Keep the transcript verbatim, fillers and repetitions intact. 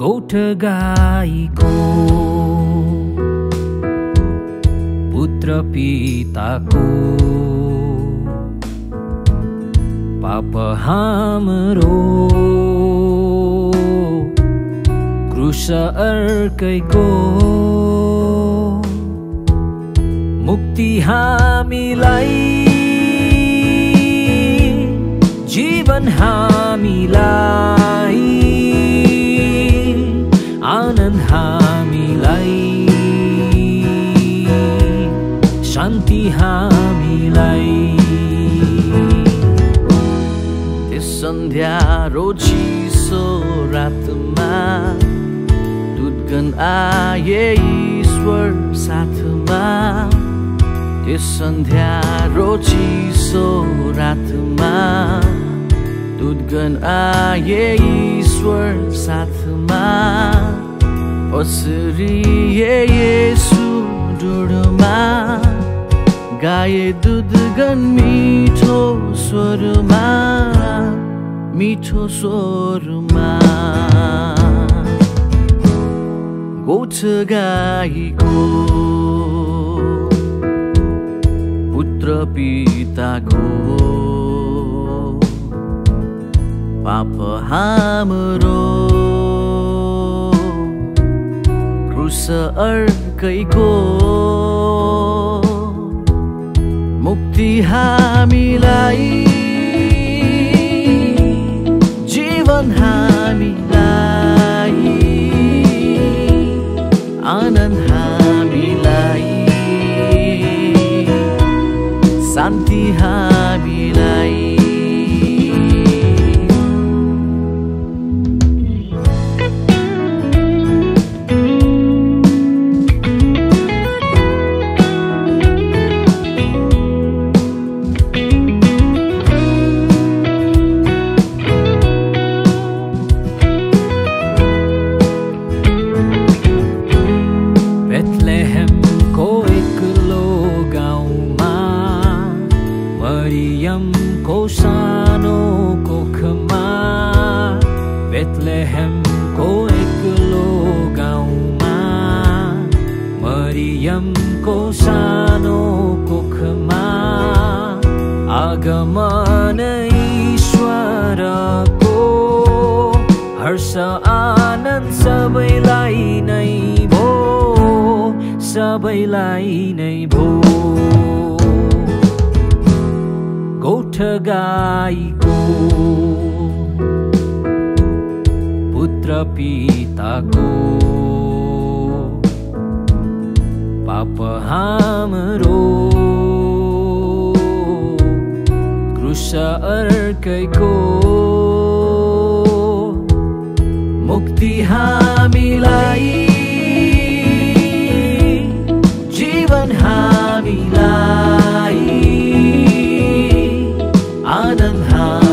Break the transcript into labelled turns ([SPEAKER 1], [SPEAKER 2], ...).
[SPEAKER 1] गौठ गाईको पुत्र पिताको पाप हाम्रो क्रूस अर्कैको मुक्ति हामीलाई जीवन हामीलाई आनन्द हामीलाई शान्ति हामीलाई
[SPEAKER 2] त्यस सन्ध्यारो चिसो रातमा दूतगण आए ईश्वर साथमा त्यस सन्ध्यारो चिसो रातमा दूतगण आए ईश्वर साथमा पसरिए येशू डोडमा गाए दूतगण मिठो स्वरमा मिठो स्वरमा गोठ गाईको पुत्र पिताको पाप हाम्रो क्रूस अर्कैको मुक्ति हामीलाई जीवन हामीलाई आनन्द हामीलाई शान्ति हामीलाई
[SPEAKER 1] मरियमको सानो कोखमा बेथलेहेमको एक्लो गाउँमा मरियमको सानो कोखमा आगमन ईश्वरको हर्ष आनन्द सबैलाई नै भो सबैलाई नै भो गौठ गाईको पुत्र पिताको पाप हाम्रो क्रूस अर्कैको मुक्ति हामीलाई जीवन हामीलाई आनन्द